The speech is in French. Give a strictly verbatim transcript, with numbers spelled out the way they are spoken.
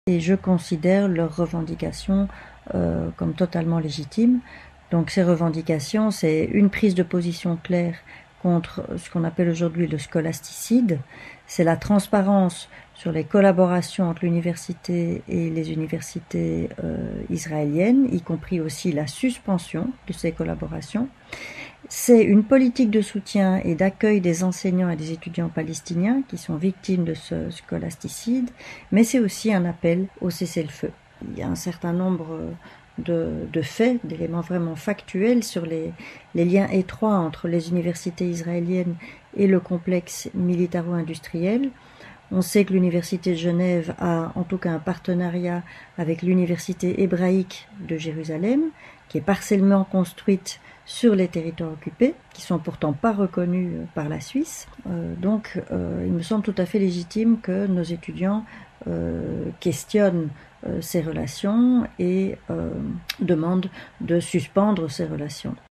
et je considère leurs revendications euh, comme totalement légitimes. Donc ces revendications, c'est une prise de position claire contre ce qu'on appelle aujourd'hui le scolasticide, c'est la transparence sur les collaborations entre l'université et les universités euh, israéliennes, y compris aussi la suspension de ces collaborations. C'est une politique de soutien et d'accueil des enseignants et des étudiants palestiniens qui sont victimes de ce scolasticide, mais c'est aussi un appel au cessez-le-feu. Il y a un certain nombre de, de faits, d'éléments vraiment factuels sur les, les liens étroits entre les universités israéliennes et le complexe militaro-industriel. On sait que l'université de Genève a en tout cas un partenariat avec l'université hébraïque de Jérusalem, qui est partiellement construite sur les territoires occupés, qui sont pourtant pas reconnus par la Suisse. Euh, donc euh, il me semble tout à fait légitime que nos étudiants euh, questionnent euh, ces relations et euh, demandent de suspendre ces relations.